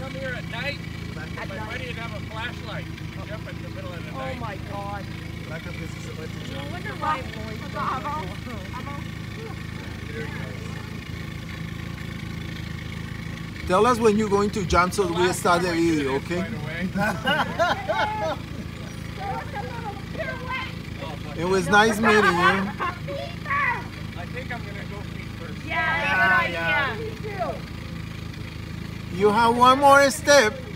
come here at night, my buddy would have a flashlight. Jump in the middle of the night. Oh my God. No wonder why boys Tell us when you're going to jump so we start the video, okay? It was nice meeting you. I think I'm going to go feet first. Yeah, good idea. You have one more step.